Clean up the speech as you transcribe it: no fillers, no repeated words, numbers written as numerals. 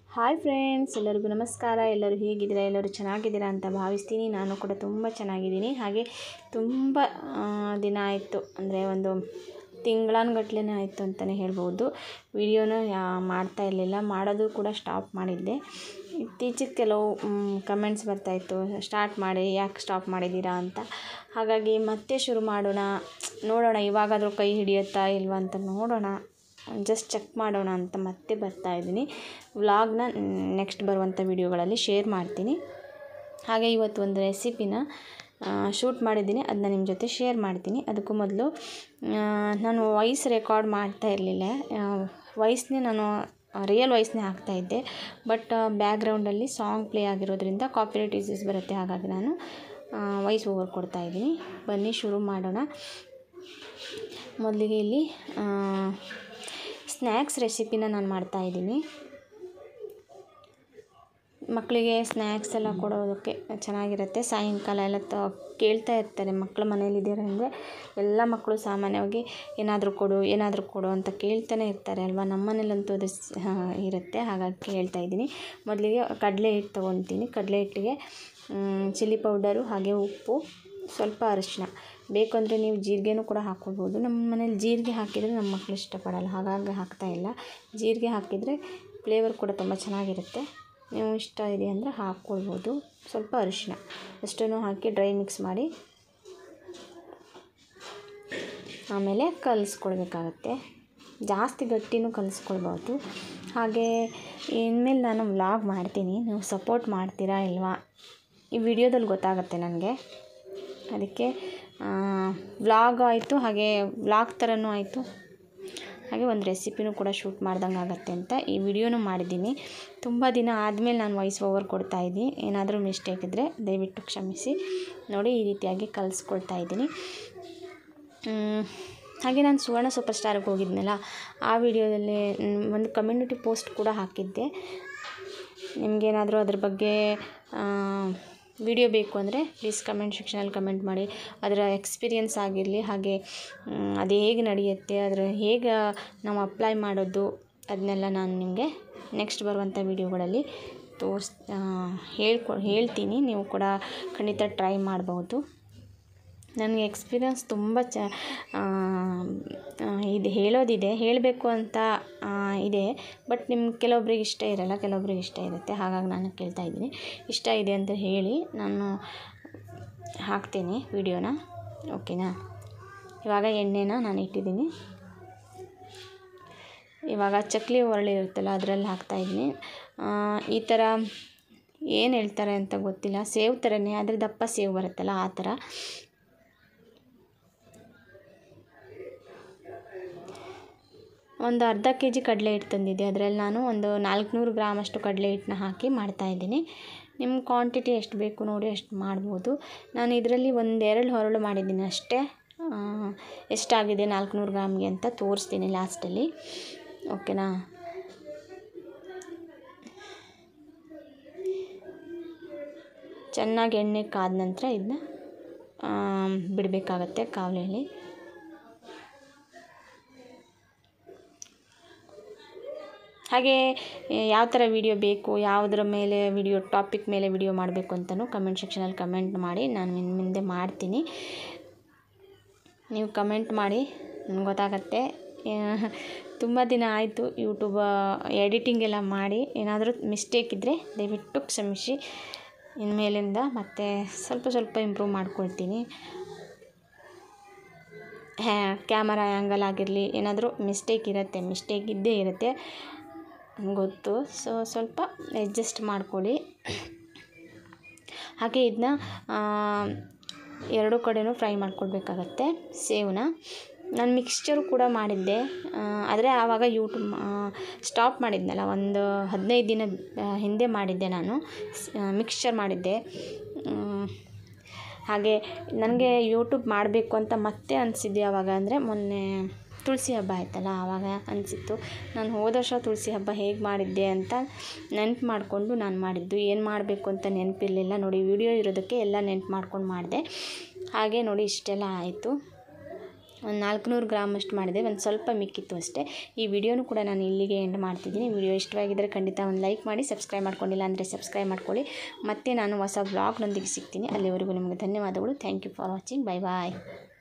Hi friends, ಎಲ್ಲರಿಗೂ ನಮಸ್ಕಾರ. ಎಲ್ಲರೂ ಹೇಗಿದ್ದೀರಾ? ಎಲ್ಲರೂ ಚೆನ್ನಾಗಿದ್ದೀರಾ ಅಂತ ಭಾವಿಸ್ತೀನಿ. ನಾನು ಕೂಡ ತುಂಬ ಚೆನ್ನಾಗಿದ್ದೀನಿ. ಹಾಗೆ ತುಂಬ ದಿನ ಆಯಿತು, ಅಂದರೆ ಒಂದು ತಿಂಗಳಾನುಗಟ್ಲೆ ಆಯಿತು ಅಂತಲೇ ಹೇಳ್ಬೋದು. ವಿಡಿಯೋನ ಮಾಡ್ತಾ ಇರಲಿಲ್ಲ, ಮಾಡೋದು ಕೂಡ ಸ್ಟಾಪ್ ಮಾಡಿದ್ದೆ. ಇತ್ತೀಚೆಗೆ ಕೆಲವು ಕಮೆಂಟ್ಸ್ ಬರ್ತಾಯಿತ್ತು, ಸ್ಟಾರ್ಟ್ ಮಾಡಿ, ಯಾಕೆ ಸ್ಟಾಪ್ ಮಾಡಿದ್ದೀರಾ ಅಂತ. ಹಾಗಾಗಿ ಮತ್ತೆ ಶುರು ಮಾಡೋಣ, ನೋಡೋಣ ಇವಾಗಾದರೂ ಕೈ ಹಿಡಿಯುತ್ತಾ ಇಲ್ವಾ ಅಂತ ನೋಡೋಣ, ಜಸ್ಟ್ ಚೆಕ್ ಮಾಡೋಣ ಅಂತ ಮತ್ತೆ ಬರ್ತಾಯಿದ್ದೀನಿ. ವ್ಲಾಗ್ನ ನೆಕ್ಸ್ಟ್ ಬರುವಂಥ ವಿಡಿಯೋಗಳಲ್ಲಿ ಶೇರ್ ಮಾಡ್ತೀನಿ. ಹಾಗೆ ಇವತ್ತು ಒಂದು ರೆಸಿಪಿನ ಶೂಟ್ ಮಾಡಿದ್ದೀನಿ, ಅದನ್ನ ನಿಮ್ಮ ಜೊತೆ ಶೇರ್ ಮಾಡ್ತೀನಿ. ಅದಕ್ಕೂ ಮೊದಲು ನಾನು ವಾಯ್ಸ್ ರೆಕಾರ್ಡ್ ಮಾಡ್ತಾ ಇರಲಿಲ್ಲ, ವಾಯ್ಸ್ನೇ ನಾನು ರಿಯಲ್ ವಾಯ್ಸ್ನೇ ಹಾಕ್ತಾಯಿದ್ದೆ. ಬಟ್ ಬ್ಯಾಕ್ಗ್ರೌಂಡಲ್ಲಿ ಸಾಂಗ್ ಪ್ಲೇ ಆಗಿರೋದ್ರಿಂದ ಕಾಪಿರೈಟ್ ಇಶ್ಯೂಸ್ ಬರುತ್ತೆ. ಹಾಗಾಗಿ ನಾನು ವಾಯ್ಸ್ ಓವರ್ ಕೊಡ್ತಾಯಿದ್ದೀನಿ. ಬನ್ನಿ ಶುರು ಮಾಡೋಣ. ಮೊದಲಿಗೆ ಇಲ್ಲಿ ಸ್ನ್ಯಾಕ್ಸ್ ರೆಸಿಪಿನ ನಾನು ಮಾಡ್ತಾಯಿದ್ದೀನಿ. ಮಕ್ಕಳಿಗೆ ಸ್ನ್ಯಾಕ್ಸ್ ಎಲ್ಲ ಕೊಡೋದಕ್ಕೆ ಚೆನ್ನಾಗಿರುತ್ತೆ. ಸಾಯಂಕಾಲ ಎಲ್ಲ ಕೇಳ್ತಾ ಇರ್ತಾರೆ, ಮಕ್ಕಳು ಮನೇಲಿದ್ದಾರೆ ಅಂದರೆ ಎಲ್ಲ ಮಕ್ಕಳು ಸಾಮಾನ್ಯವಾಗಿ ಏನಾದರೂ ಕೊಡು ಅಂತ ಕೇಳ್ತಾನೆ ಇರ್ತಾರೆ ಅಲ್ವಾ. ನಮ್ಮ ಮನೇಲಂತೂ ಅದು ಇರುತ್ತೆ, ಹಾಗಾಗಿ ಕೇಳ್ತಾ ಇದ್ದೀನಿ. ಮೊದಲಿಗೆ ಕಡಲೆ ಹಿಟ್ಟು ತೊಗೊತೀನಿ. ಕಡಲೆ ಹಿಟ್ಟಿಗೆ ಚಿಲ್ಲಿ ಪೌಡರು, ಹಾಗೆ ಉಪ್ಪು, ಸ್ವಲ್ಪ ಅರಿಶಿನ, ಬೇಕು ಅಂದರೆ ನೀವು ಜೀರಿಗೆನೂ ಕೂಡ ಹಾಕ್ಕೊಳ್ಬೋದು. ನಮ್ಮ ಮನೇಲಿ ಜೀರಿಗೆ ಹಾಕಿದರೆ ನಮ್ಮ ಮಕ್ಕಳು ಇಷ್ಟಪಡಲ್ಲ, ಹಾಗಾಗಿ ಹಾಕ್ತಾಯಿಲ್ಲ. ಜೀರಿಗೆ ಹಾಕಿದರೆ ಫ್ಲೇವರ್ ಕೂಡ ತುಂಬ ಚೆನ್ನಾಗಿರುತ್ತೆ. ನೀವು ಇಷ್ಟ ಇದೆ ಅಂದರೆ ಹಾಕ್ಕೊಳ್ಬೋದು. ಸ್ವಲ್ಪ ಅರಿಶಿನ ಅಷ್ಟನ್ನು ಹಾಕಿ ಡ್ರೈ ಮಿಕ್ಸ್ ಮಾಡಿ ಆಮೇಲೆ ಕಲಿಸ್ಕೊಳ್ಬೇಕಾಗತ್ತೆ. ಜಾಸ್ತಿ ಗಟ್ಟಿನೂ ಕಲಿಸ್ಕೊಳ್ಬಾರ್ದು. ಹಾಗೆ ಇನ್ಮೇಲೆ ನಾನು ವ್ಲಾಗ್ ಮಾಡ್ತೀನಿ, ನೀವು ಸಪೋರ್ಟ್ ಮಾಡ್ತೀರಾ ಇಲ್ವಾ ಈ ವಿಡಿಯೋದಲ್ಲಿ ಗೊತ್ತಾಗುತ್ತೆ ನನಗೆ. ಅದಕ್ಕೆ ವ್ಲಾಗ್ ಆಯಿತು, ಹಾಗೆ ವ್ಲಾಗ್ ಥರನೂ ಆಯಿತು, ಹಾಗೆ ಒಂದು ರೆಸಿಪಿನೂ ಕೂಡ ಶೂಟ್ ಮಾಡ್ದಂಗೆ ಆಗುತ್ತೆ ಅಂತ ಈ ವಿಡಿಯೋನೂ ಮಾಡಿದ್ದೀನಿ. ತುಂಬ ದಿನ ಆದಮೇಲೆ ನಾನು ವಾಯ್ಸ್ ಓವರ್ ಕೊಡ್ತಾಯಿದ್ದೀನಿ. ಏನಾದರೂ ಮಿಸ್ಟೇಕ್ ಇದ್ದರೆ ದಯವಿಟ್ಟು ಕ್ಷಮಿಸಿ. ನೋಡಿ, ಈ ರೀತಿಯಾಗಿ ಕಲಿಸ್ಕೊಳ್ತಾ ಇದ್ದೀನಿ. ಹಾಗೆ ನಾನು ಸುವರ್ಣ ಸೂಪರ್ ಸ್ಟಾರ್ಗೆ ಹೋಗಿದ್ನಲ್ಲ, ಆ ವಿಡಿಯೋದಲ್ಲಿ ಒಂದು ಕಮ್ಯುನಿಟಿ ಪೋಸ್ಟ್ ಕೂಡ ಹಾಕಿದ್ದೆ. ನಿಮಗೇನಾದರೂ ಅದ್ರ ಬಗ್ಗೆ ವಿಡಿಯೋ ಬೇಕು ಅಂದರೆ ಪ್ಲೀಸ್ ಕಮೆಂಟ್ ಸೆಕ್ಷನಲ್ಲಿ ಕಮೆಂಟ್ ಮಾಡಿ. ಅದರ ಎಕ್ಸ್ಪೀರಿಯೆನ್ಸ್ ಆಗಿರಲಿ, ಹಾಗೆ ಅದು ಹೇಗೆ ನಡೆಯುತ್ತೆ, ಅದರ ಹೇಗೆ ನಾವು ಅಪ್ಲೈ ಮಾಡೋದು, ಅದನ್ನೆಲ್ಲ ನಾನು ನಿಮಗೆ ನೆಕ್ಸ್ಟ್ ಬರುವಂಥ ವಿಡಿಯೋಗಳಲ್ಲಿ ಹೇಳ್ತೀನಿ. ನೀವು ಕೂಡ ಖಂಡಿತ ಟ್ರೈ ಮಾಡ್ಬೋದು. ನನಗೆ ಎಕ್ಸ್ಪೀರಿಯೆನ್ಸ್ ತುಂಬ ಇದು ಹೇಳಬೇಕು ಅಂತ ಇದೆ. ಬಟ್ ನಿಮ್ಗೆ ಕೆಲವೊಬ್ರಿಗೆ ಇಷ್ಟ ಇರಲ್ಲ, ಕೆಲವೊಬ್ರಿಗೆ ಇಷ್ಟ ಇರುತ್ತೆ. ಹಾಗಾಗಿ ನಾನು ಕೇಳ್ತಾ ಇದ್ದೀನಿ, ಇಷ್ಟ ಇದೆ ಅಂತ ಹೇಳಿ, ನಾನು ಹಾಕ್ತೀನಿ ವಿಡಿಯೋನ, ಓಕೆನಾ. ಇವಾಗ ಎಣ್ಣೆನ ನಾನು ಇಟ್ಟಿದ್ದೀನಿ. ಇವಾಗ ಚಕ್ಲಿ ಒರಳು ಇರುತ್ತಲ್ಲ, ಅದರಲ್ಲಿ ಹಾಕ್ತಾಯಿದ್ದೀನಿ. ಈ ಥರ ಏನು ಹೇಳ್ತಾರೆ ಅಂತ ಗೊತ್ತಿಲ್ಲ, ಸೇವ್ ಥರನೇ, ಆದರೆ ದಪ್ಪ ಸೇವ್ ಬರುತ್ತಲ್ಲ ಆ ಥರ. ಒಂದು ಅರ್ಧ ಕೆ ಜಿ ಕಡಲೆ ಹಿಟ್ಟು ತಂದಿದ್ದೆ, ಅದರಲ್ಲಿ ನಾನು ಒಂದು 400 ಗ್ರಾಮಷ್ಟು ಕಡಲೆ ಹಿಟ್ಟನ್ನ ಹಾಕಿ ಮಾಡ್ತಾಯಿದ್ದೀನಿ. ನಿಮ್ಮ ಕ್ವಾಂಟಿಟಿ ಎಷ್ಟು ಬೇಕು ನೋಡಿ ಅಷ್ಟು ಮಾಡ್ಬೋದು. ನಾನು ಇದರಲ್ಲಿ 1-2 ಹೊರಳು ಮಾಡಿದ್ದೀನಿ ಅಷ್ಟೇ. ಎಷ್ಟಾಗಿದೆ 400 ಗ್ರಾಮ್ಗೆ ಅಂತ ತೋರಿಸ್ತೀನಿ ಲಾಸ್ಟಲ್ಲಿ, ಓಕೆನಾ. ಚೆನ್ನಾಗಿ ಎಣ್ಣೆ ಕಾದ ನಂತರ ಇದನ್ನ ಬಿಡಬೇಕಾಗತ್ತೆ ಕಾವಲಿಯಲ್ಲಿ. ಹಾಗೆ ಯಾವ ಥರ ವಿಡಿಯೋ ಬೇಕು, ಯಾವುದರ ಮೇಲೆ ವಿಡಿಯೋ, ಟಾಪಿಕ್ ಮೇಲೆ ವಿಡಿಯೋ ಮಾಡಬೇಕು ಅಂತಲೂ ಕಮೆಂಟ್ ಸೆಕ್ಷನಲ್ಲಿ ಕಮೆಂಟ್ ಮಾಡಿ, ನಾನು ಮುಂದೆ ಮಾಡ್ತೀನಿ. ನೀವು ಕಮೆಂಟ್ ಮಾಡಿ, ನನಗೆ ಗೊತ್ತಾಗತ್ತೆ. ತುಂಬ ದಿನ ಆಯಿತು ಯೂಟ್ಯೂಬ್ ಎಡಿಟಿಂಗ್ ಎಲ್ಲ ಮಾಡಿ, ಏನಾದರೂ ಮಿಸ್ಟೇಕ್ ಇದ್ದರೆ ದಯವಿಟ್ಟು ಕ್ಷಮಿಸಿ. ಇನ್ಮೇಲಿಂದ ಮತ್ತೆ ಸ್ವಲ್ಪ ಇಂಪ್ರೂವ್ ಮಾಡ್ಕೊಳ್ತೀನಿ. ಕ್ಯಾಮರಾ ಆ್ಯಂಗಲ್ ಆಗಿರಲಿ, ಏನಾದರೂ ಮಿಸ್ಟೇಕ್ ಇದ್ದೇ ಇರುತ್ತೆ ಗೊತ್ತು. ಸೊ ಸ್ವಲ್ಪ ಅಡ್ಜಸ್ಟ್ ಮಾಡ್ಕೊಳ್ಳಿ. ಹಾಗೆ ಇದನ್ನ ಎರಡೂ ಕಡೆಯೂ ಫ್ರೈ ಮಾಡ್ಕೊಳ್ಬೇಕಾಗತ್ತೆ ಸೇವನ್ನ. ನಾನು ಮಿಕ್ಸ್ಚರು ಕೂಡ ಮಾಡಿದ್ದೆ, ಆದರೆ ಆವಾಗ ಯೂಟ್ಯೂಬ್ ಸ್ಟಾಪ್ ಮಾಡಿದ್ನಲ್ಲ, ಒಂದು 15 ದಿನ ಹಿಂದೆ ಮಾಡಿದ್ದೆ ನಾನು ಮಿಕ್ಸ್ಚರ್ ಮಾಡಿದ್ದೆ. ಹಾಗೆ ನನಗೆ ಯೂಟ್ಯೂಬ್ ಮಾಡಬೇಕು ಅಂತ ಮತ್ತೆ ಅನಿಸಿದ್ದೆ ಯಾವಾಗ ಅಂದರೆ, ಮೊನ್ನೆ ತುಳಸಿ ಹಬ್ಬ ಆಯ್ತಲ್ಲ, ಆವಾಗ ಅನಿಸಿತ್ತು. ನಾನು ಹೋದ ವರ್ಷ ತುಳಸಿ ಹಬ್ಬ ಹೇಗೆ ಮಾಡಿದ್ದೆ ಅಂತ ನೆನಪು ಮಾಡಿಕೊಂಡು ನಾನು ಮಾಡಿದ್ದು. ಏನು ಮಾಡಬೇಕು ಅಂತ ನೆನಪಿರಲಿಲ್ಲ. ನೋಡಿ, ವಿಡಿಯೋ ಇರೋದಕ್ಕೆ ಎಲ್ಲ ನೆನಪು ಮಾಡ್ಕೊಂಡು ಮಾಡಿದೆ. ಹಾಗೆ ನೋಡಿ ಇಷ್ಟೆಲ್ಲ ಆಯಿತು. ಒಂದು 400 ಗ್ರಾಮ್ ಅಷ್ಟು ಮಾಡಿದೆ, ಒಂದು ಸ್ವಲ್ಪ ಮಿಕ್ಕಿತ್ತು ಅಷ್ಟೇ. ಈ ವಿಡಿಯೋನು ಕೂಡ ನಾನು ಇಲ್ಲಿಗೆ ಎಂಡ್ ಮಾಡ್ತಿದ್ದೀನಿ. ವಿಡಿಯೋ ಇಷ್ಟವಾಗಿದ್ದರೆ ಖಂಡಿತ ಒಂದು ಲೈಕ್ ಮಾಡಿ, ಸಬ್ಸ್ಕ್ರೈಬ್ ಮಾಡ್ಕೊಂಡಿಲ್ಲ ಅಂದರೆ ಸಬ್ಸ್ಕ್ರೈಬ್ ಮಾಡ್ಕೊಳ್ಳಿ. ಮತ್ತೆ ನಾನು ಹೊಸ ವ್ಲಾಗ್ನೊಂದಿಗೆ ಸಿಗ್ತೀನಿ. ಅಲ್ಲಿವರೆಗೂ ನಿಮಗೆ ಧನ್ಯವಾದಗಳು. Thank you for watching. Bye bye.